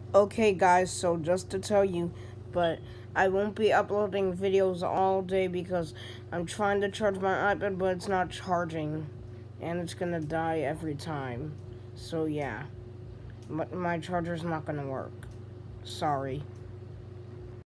Okay, guys, so just to tell you, but I won't be uploading videos all day because I'm trying to charge my iPad, but it's not charging, and it's gonna die every time. So, yeah, my charger's not gonna work. Sorry.